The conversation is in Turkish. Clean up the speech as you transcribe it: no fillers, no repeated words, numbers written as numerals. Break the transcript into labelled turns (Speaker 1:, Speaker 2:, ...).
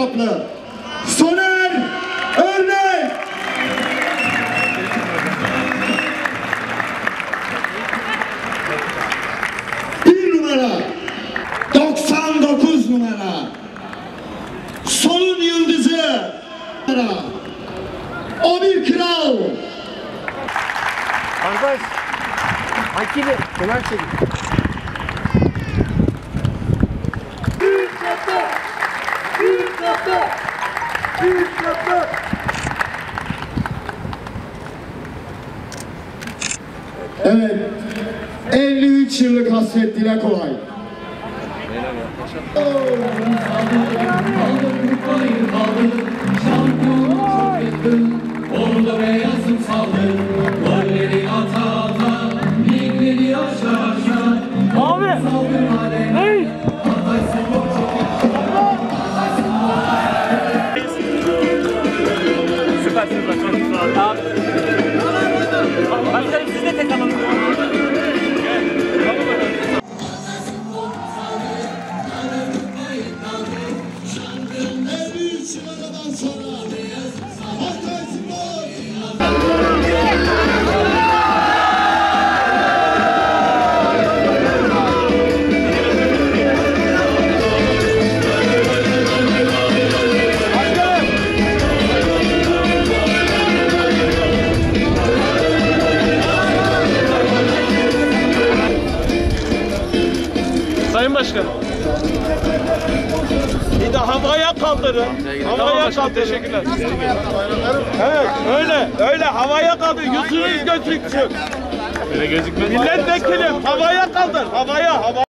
Speaker 1: kaplı. Soner Örnek. Bir numara. 99 numara. Solun yıldızı. O bir kral.
Speaker 2: Arkadaş. Hakili. Ömer Çelik.
Speaker 3: Büyük kapı! Büyük kapı! Büyük kapı!
Speaker 1: Evet. 53 yıllık hasret dile kolay.
Speaker 4: Orada beyazım saldı, golleri ata ata, ligleri aşağı aşağı.
Speaker 2: Abi! Hey! Süpersiniz başkanım. Abi. Başkanım siz de tek alın.
Speaker 5: Sayın Başkanım. Bir de havaya kaldırın. Havaya kaldır. Teşekkürler. Evet, öyle havaya kaldır. Yüzünüz gözüksün. Öyle gözükmez. Milletvekilim havaya kaldır. Havaya.